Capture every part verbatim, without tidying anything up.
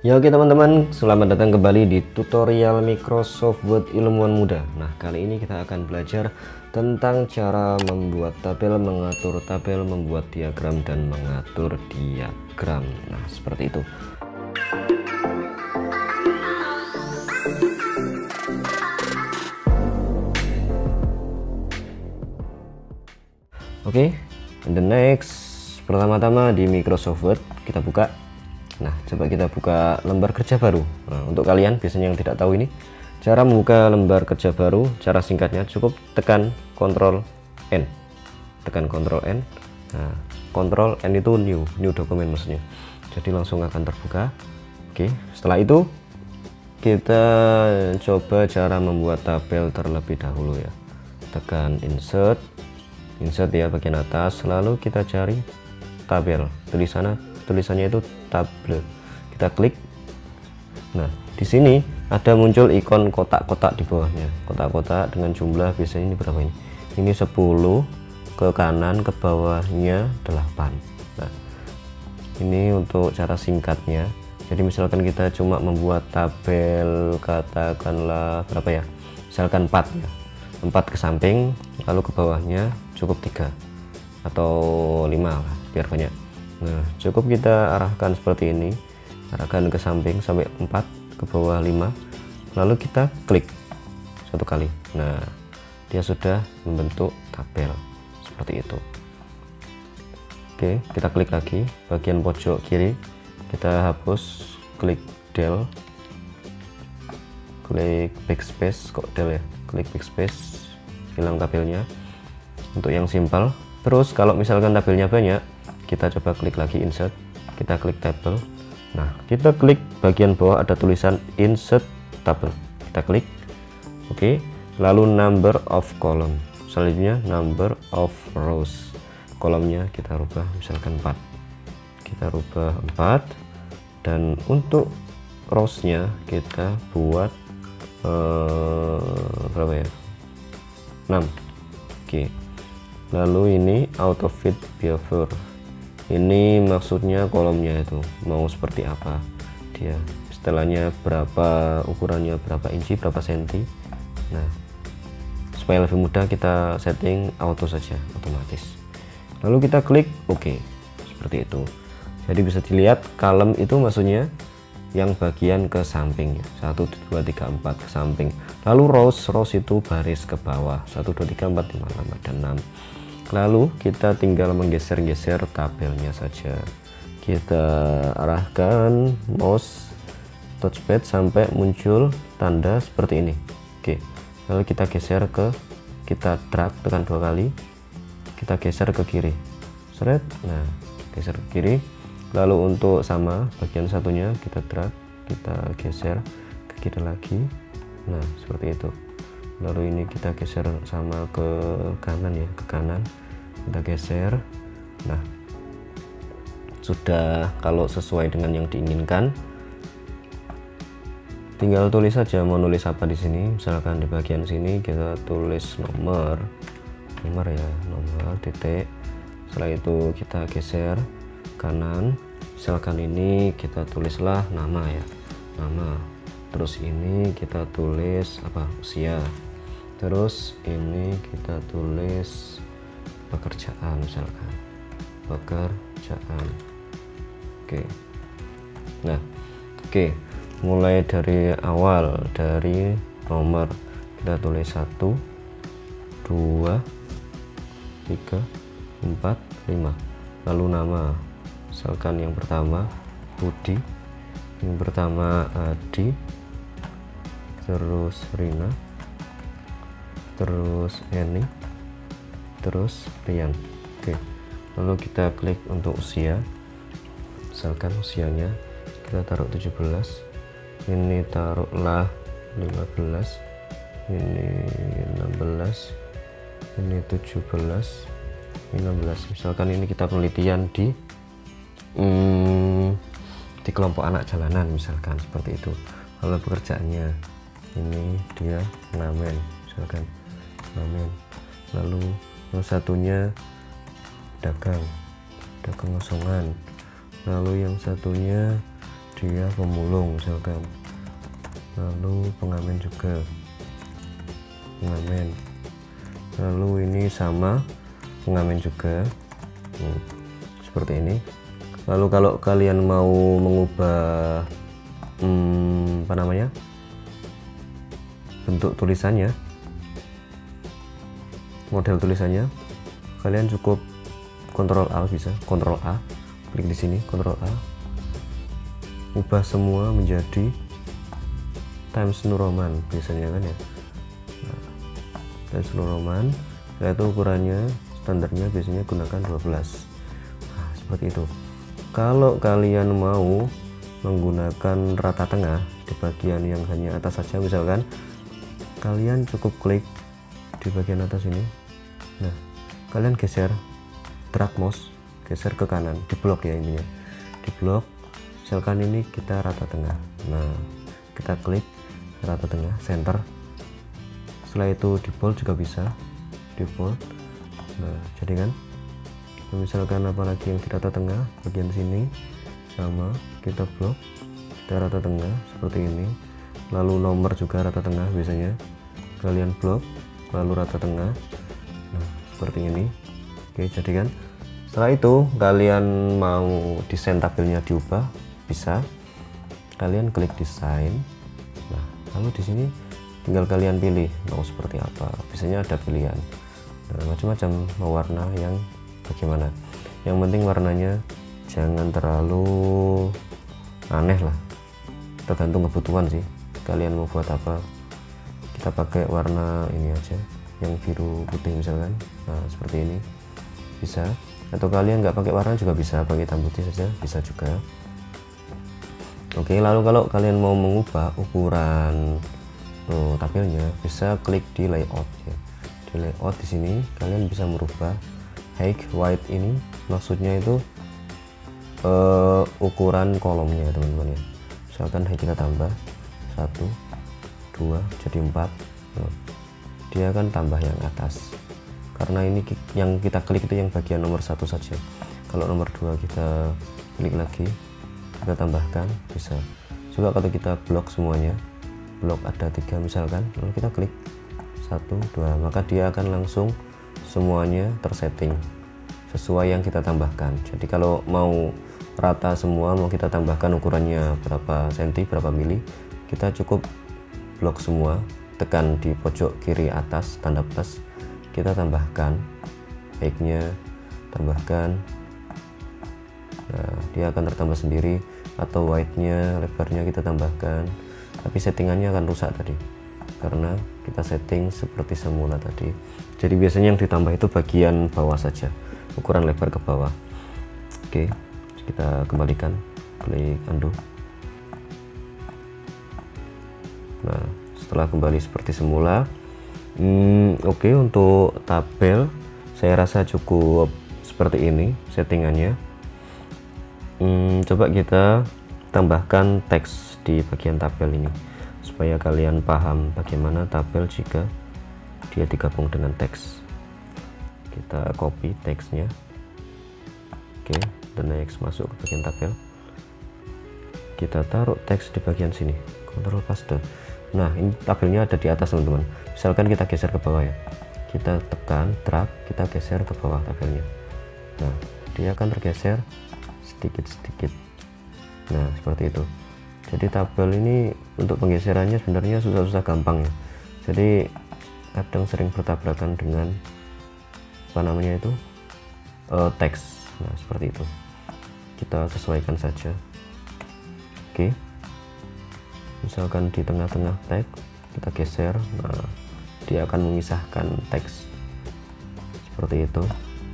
Ya oke teman-teman, selamat datang kembali di tutorial Microsoft Word Ilmuwan Muda. Nah, kali ini kita akan belajar tentang cara membuat tabel, mengatur tabel, membuat diagram, dan mengatur diagram. Nah, seperti itu. Oke, okay, the next, pertama-tama di Microsoft Word kita buka. Nah, coba kita buka lembar kerja baru. Nah, untuk kalian biasanya yang tidak tahu ini, cara membuka lembar kerja baru, cara singkatnya cukup tekan Ctrl N. Tekan Ctrl N. Nah, Ctrl N itu new, new dokumen maksudnya. Jadi langsung akan terbuka. Oke, setelah itu kita coba cara membuat tabel terlebih dahulu ya. Tekan insert. Insert ya bagian atas, lalu kita cari tabel. Tulisannya tulisannya itu tabel. Kita klik. Nah, di sini ada muncul ikon kotak-kotak di bawahnya. Kotak-kotak dengan jumlah biasanya ini berapa ini? Ini sepuluh, ke kanan ke bawahnya delapan. Nah, ini untuk cara singkatnya. Jadi misalkan kita cuma membuat tabel katakanlah berapa ya? Misalkan empat ya. empat ke samping, lalu ke bawahnya cukup tiga atau lima lah, biar banyak. Nah, cukup kita arahkan seperti ini, arahkan ke samping sampai empat, ke bawah lima, lalu kita klik satu kali. Nah, dia sudah membentuk tabel seperti itu. Oke, kita klik lagi bagian pojok kiri, kita hapus, klik del, klik backspace, kok del ya, klik backspace, hilang tabelnya untuk yang simpel. Terus kalau misalkan tabelnya banyak, kita coba klik lagi insert, kita klik table. Nah, kita klik bagian bawah ada tulisan insert table, kita klik oke. Lalu number of column, selanjutnya number of rows, kolomnya kita rubah misalkan empat, kita rubah empat, dan untuk rowsnya kita buat eh, berapa ya, enam. Oke, lalu ini auto fit behavior, ini maksudnya kolomnya itu mau seperti apa dia, setelahnya berapa, ukurannya berapa inci, berapa senti. Nah, supaya lebih mudah kita setting auto saja, otomatis. Lalu kita klik oke, seperti itu. Jadi bisa dilihat column itu maksudnya yang bagian ke samping ya, satu dua tiga empat ke samping. Lalu rows, rows itu baris ke bawah, satu dua tiga empat lima enam ada enam. Lalu kita tinggal menggeser-geser tabelnya saja. Kita arahkan mouse touchpad sampai muncul tanda seperti ini. Oke, lalu kita geser ke, kita drag, tekan dua kali, kita geser ke kiri, seret. Nah, geser ke kiri. Lalu untuk sama bagian satunya kita drag, kita geser ke kiri lagi. Nah, seperti itu. Lalu ini kita geser sama ke kanan ya, ke kanan kita geser. Nah, sudah. Kalau sesuai dengan yang diinginkan, tinggal tulis saja mau nulis apa di sini. Misalkan di bagian sini kita tulis nomor, nomor ya, nomor titik. Setelah itu kita geser kanan, misalkan ini kita tulislah nama ya, nama. Terus ini kita tulis apa, usia. Terus ini kita tulis pekerjaan, misalkan pekerjaan. Oke, nah oke, mulai dari awal, dari nomor kita tulis satu dua tiga empat lima. Lalu nama, misalkan yang pertama Budi, yang pertama Adi, terus Rina, terus Eni, terus Rian. Oke, lalu kita klik untuk usia, misalkan usianya kita taruh tujuh belas, ini taruhlah lima belas, ini enam belas, ini tujuh belas, enam belas. Misalkan ini kita penelitian di hmm, di kelompok anak jalanan, misalkan seperti itu. Lalu pekerjaannya ini dia ngamen, misalkan ngamen. Lalu yang satunya dagang, dagang kosongan. Lalu yang satunya dia pemulung misalkan, lalu pengamen juga pengamen, lalu ini sama pengamen juga. hmm, seperti ini. Lalu kalau kalian mau mengubah hmm, apa namanya bentuk tulisannya, model tulisannya, kalian cukup Ctrl A, bisa Ctrl A, klik di sini, Ctrl A, ubah semua menjadi Times New Roman biasanya kan ya. Nah, Times New Roman, setelah itu ukurannya standarnya biasanya gunakan dua belas. Nah, seperti itu. Kalau kalian mau menggunakan rata tengah di bagian yang hanya atas saja, misalkan kalian cukup klik di bagian atas ini. Nah, kalian geser, drag mouse, geser ke kanan, di blok ya intinya, di blok. Misalkan ini kita rata tengah. Nah, kita klik rata tengah, center. Setelah itu di bold juga bisa, di bold. Nah, jadi kan misalkan apalagi yang di rata tengah bagian sini sama, kita blok, kita rata tengah seperti ini. Lalu nomor juga rata tengah biasanya kalian blok, lalu rata tengah. Nah, seperti ini. Oke, jadi kan setelah itu kalian mau desain tabelnya diubah, bisa kalian klik desain. Nah, lalu di sini tinggal kalian pilih mau seperti apa, biasanya ada pilihan. Nah, macam-macam mau warna yang bagaimana, yang penting warnanya jangan terlalu aneh lah, tergantung kebutuhan sih kalian mau buat apa. Kita pakai warna ini aja, yang biru putih misalkan. Nah, seperti ini bisa, atau kalian nggak pakai warna juga bisa, pakai hitam putih saja bisa juga. Oke, lalu kalau kalian mau mengubah ukuran oh, tabelnya, bisa klik di layout ya. Di layout di sini kalian bisa merubah height, width, ini maksudnya itu uh, ukuran kolomnya teman-teman ya. Misalkan height kita tambah satu, dua, jadi empat. Nah, dia akan tambah yang atas, karena ini yang kita klik itu yang bagian nomor satu saja. Kalau nomor dua kita klik lagi, kita tambahkan bisa juga. Kalau kita blok semuanya, blok ada tiga misalkan, lalu kita klik satu, dua, maka dia akan langsung semuanya tersetting sesuai yang kita tambahkan. Jadi kalau mau rata semua, mau kita tambahkan ukurannya berapa senti, berapa mili, kita cukup blok semua, tekan di pojok kiri atas tanda plus, kita tambahkan height-nya, tambahkan. Nah, dia akan tertambah sendiri, atau width-nya, lebarnya kita tambahkan, tapi settingannya akan rusak tadi karena kita setting seperti semula tadi. Jadi biasanya yang ditambah itu bagian bawah saja, ukuran lebar ke bawah. Oke, kita kembalikan, klik undo. Nah, setelah kembali seperti semula, hmm, oke, untuk tabel saya rasa cukup seperti ini settingannya. Hmm, coba kita tambahkan teks di bagian tabel ini supaya kalian paham bagaimana tabel jika dia digabung dengan teks. Kita copy teksnya, oke, dan next masuk ke bagian tabel. Kita taruh teks di bagian sini, Ctrl paste. Nah, ini tabelnya ada di atas teman-teman. Misalkan kita geser ke bawah ya, kita tekan drag, kita geser ke bawah tabelnya. Nah, dia akan tergeser sedikit-sedikit. Nah, seperti itu. Jadi tabel ini untuk penggeserannya sebenarnya susah-susah gampang ya. Jadi kadang sering bertabrakan dengan apa namanya itu uh, teks. Nah, seperti itu. Kita sesuaikan saja. Oke. Misalkan di tengah-tengah teks kita geser, nah dia akan memisahkan teks seperti itu.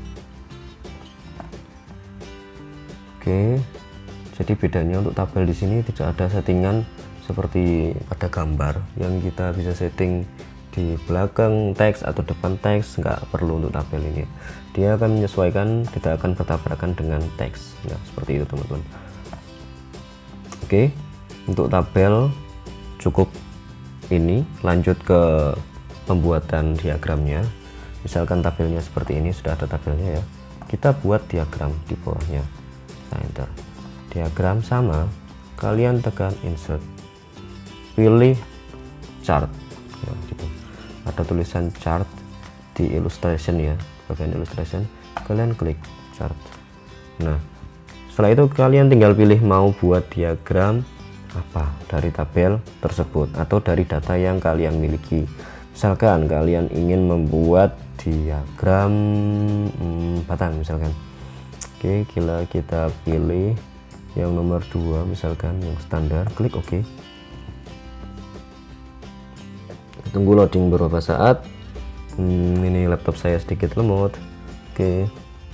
Oke. Jadi bedanya untuk tabel di sini tidak ada settingan seperti ada gambar yang kita bisa setting di belakang teks atau depan teks, nggak perlu untuk tabel ini. Dia akan menyesuaikan, tidak akan bertabrakan dengan teks. Nah, seperti itu teman-teman. Oke, untuk tabel cukup ini. Lanjut ke pembuatan diagramnya. Misalkan tabelnya seperti ini, sudah ada tabelnya ya. Kita buat diagram di bawahnya. Nah, enter. Diagram sama, kalian tekan insert, pilih chart ya, gitu. Ada tulisan chart di illustration ya, bagian illustration, kalian klik chart. Nah setelah itu kalian tinggal pilih mau buat diagram apa dari tabel tersebut atau dari data yang kalian miliki. Misalkan kalian ingin membuat diagram hmm, batang misalkan. Oke, kita kita pilih yang nomor dua misalkan, yang standar, klik OK. Tunggu loading beberapa saat. hmm, ini laptop saya sedikit lemot. Oke,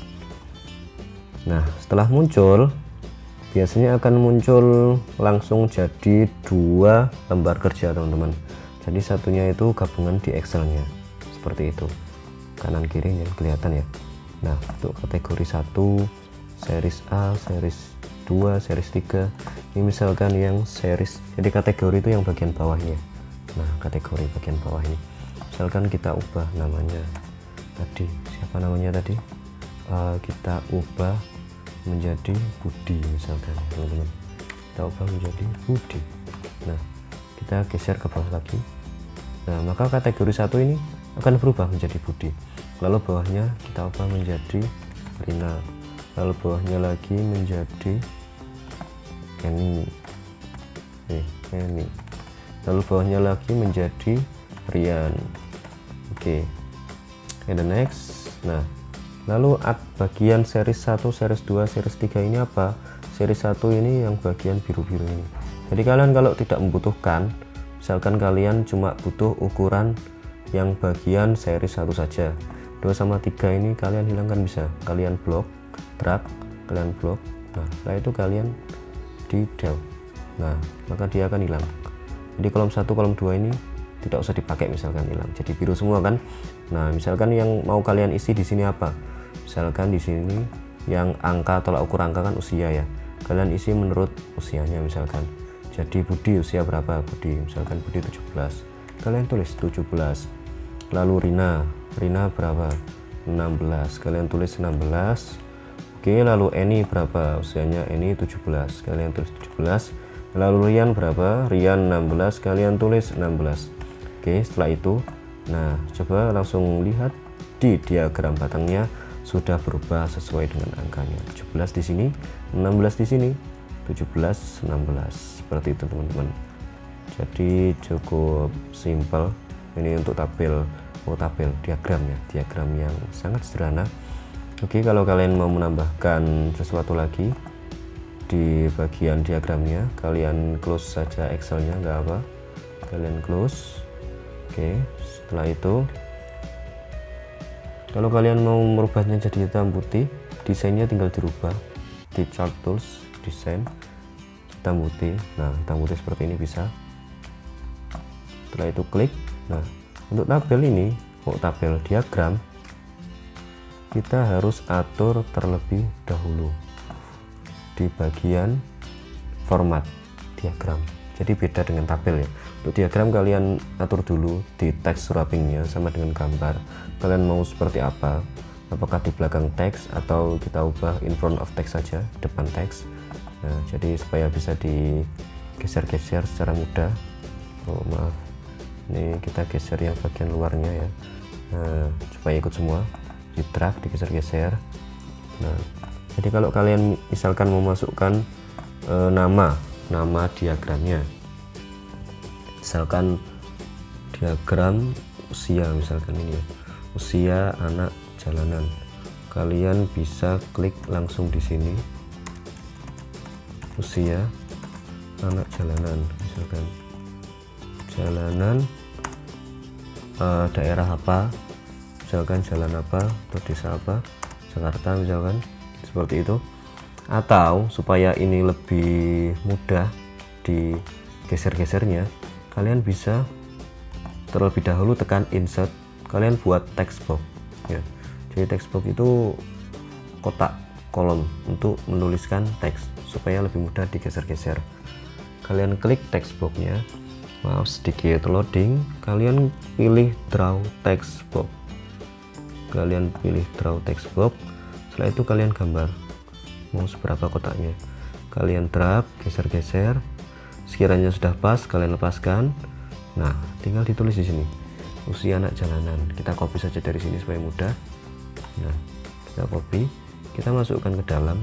nah setelah muncul biasanya akan muncul langsung jadi dua lembar kerja teman-teman. Jadi satunya itu gabungan di Excelnya seperti itu, kanan kiri yang kelihatan ya. Nah untuk kategori satu, series A, series dua, series tiga, ini misalkan yang series, jadi kategori itu yang bagian bawahnya. Nah kategori bagian bawah ini misalkan kita ubah namanya tadi, siapa namanya tadi, uh, kita ubah menjadi Budi misalkan teman-teman, kita ubah menjadi Budi. Nah kita geser ke bawah lagi. Nah maka kategori satu ini akan berubah menjadi Budi, lalu bawahnya kita ubah menjadi Rina, lalu bawahnya lagi menjadi Eni, eh, Eni, lalu bawahnya lagi menjadi Rian. Oke, okay. And the next. Nah lalu at bagian series satu, series dua, series tiga ini apa? Series satu ini yang bagian biru-biru ini. Jadi kalian kalau tidak membutuhkan, misalkan kalian cuma butuh ukuran yang bagian series satu saja, dua sama tiga ini kalian hilangkan, bisa kalian blok, drag, kalian blok. Nah setelah itu kalian di del. Nah maka dia akan hilang. Jadi kolom satu, kolom dua ini tidak usah dipakai, misalkan hilang, jadi biru semua kan. Nah misalkan yang mau kalian isi di sini apa? Misalkan di sini yang angka, tolak ukur angka kan usia ya, kalian isi menurut usianya. Misalkan jadi Budi usia berapa? Budi misalkan Budi tujuh belas, kalian tulis tujuh belas. Lalu Rina, Rina berapa? enam belas, kalian tulis enam belas. Oke, lalu Eni berapa? Usianya Eni tujuh belas, kalian tulis tujuh belas. Lalu Rian berapa? Rian enam belas, kalian tulis enam belas. Oke, setelah itu nah coba langsung lihat di diagram batangnya sudah berubah sesuai dengan angkanya, tujuh belas di sini, enam belas di sini, tujuh belas, enam belas, seperti itu teman-teman. Jadi cukup simpel ini untuk tabel, oh tabel diagramnya, diagram yang sangat sederhana. Oke, kalau kalian mau menambahkan sesuatu lagi di bagian diagramnya, kalian close saja Excelnya, nggak apa, kalian close. Oke, setelah itu kalau kalian mau merubahnya jadi hitam putih, desainnya tinggal dirubah di chart tools, desain hitam putih. Nah hitam putih seperti ini bisa. Setelah itu klik. Nah untuk tabel ini, oh tabel diagram, kita harus atur terlebih dahulu di bagian format diagram. Jadi beda dengan tabel ya. Untuk diagram kalian atur dulu di text wrappingnya sama dengan gambar. Kalian mau seperti apa? Apakah di belakang teks atau kita ubah in front of text saja, depan teks. Nah, jadi supaya bisa digeser-geser secara mudah. Oh maaf, ini kita geser yang bagian luarnya ya. Nah, supaya ikut semua, di drag, digeser-geser. Nah, jadi kalau kalian misalkan memasukkan e, nama nama diagramnya, misalkan diagram usia, misalkan ini ya, usia anak jalanan, kalian bisa klik langsung di sini, usia anak jalanan, misalkan jalanan uh, daerah apa, misalkan jalan apa atau desa apa, Jakarta misalkan, seperti itu. Atau supaya ini lebih mudah digeser-gesernya, kalian bisa terlebih dahulu tekan insert, kalian buat text box ya. Jadi text box itu kotak kolom untuk menuliskan teks supaya lebih mudah digeser-geser. Kalian klik text boxnya, maaf sedikit loading, kalian pilih draw text box, kalian pilih draw text box. Setelah itu kalian gambar mau seberapa kotaknya, kalian drag, geser-geser. Sekiranya sudah pas, kalian lepaskan. Nah, tinggal ditulis di sini usia anak jalanan. Kita copy saja dari sini supaya mudah. Nah, kita copy, kita masukkan ke dalam,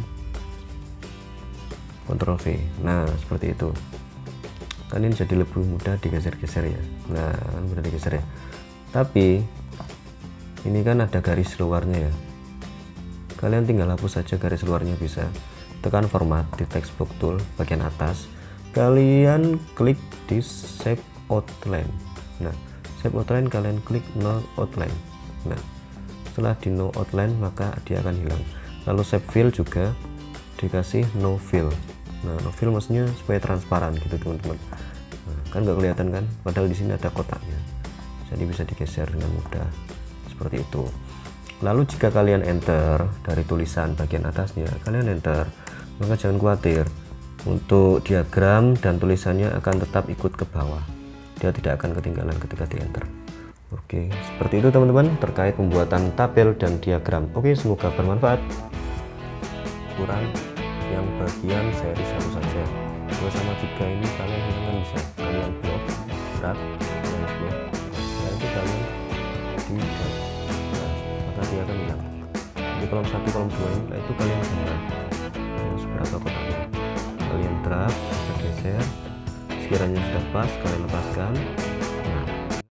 Ctrl V. Nah, seperti itu. Kan ini jadi lebih mudah digeser-geser ya. Nah, mudah digeser ya. Tapi ini kan ada garis luarnya ya. Kalian tinggal hapus saja garis luarnya bisa. Tekan format di text box tool bagian atas. Kalian klik di shape outline. Nah, shape outline kalian klik no outline. Nah, setelah di no outline maka dia akan hilang. Lalu shape fill juga dikasih no fill. Nah, no fill maksudnya supaya transparan gitu teman-teman. Nah, kan nggak kelihatan kan, padahal di sini ada kotaknya, jadi bisa digeser dengan mudah seperti itu. Lalu jika kalian enter dari tulisan bagian atasnya, kalian enter, maka jangan khawatir, untuk diagram dan tulisannya akan tetap ikut ke bawah, dia tidak akan ketinggalan ketika di enter. Oke, seperti itu teman-teman terkait pembuatan tabel dan diagram. Oke, semoga bermanfaat. Kurang yang bagian seri satu saja. Dua sama tiga ini kalian hilangkan bisa. Kalian blok, drag, kalian blok. Setelah itu kalian di drag. Nah, maka dia akan hilang. Jadi kolom satu, kolom dua ini, itu kalian gambar. Nah, seberapa kotaknya. Kalian drag, geser-geser. Sekiranya sudah pas, kalian lepaskan.